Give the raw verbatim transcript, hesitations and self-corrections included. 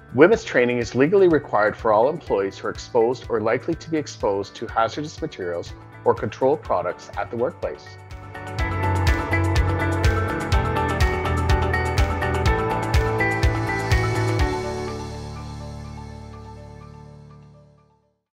W H M I S training is legally required for all employees who are exposed or likely to be exposed to hazardous materials or controlled products at the workplace.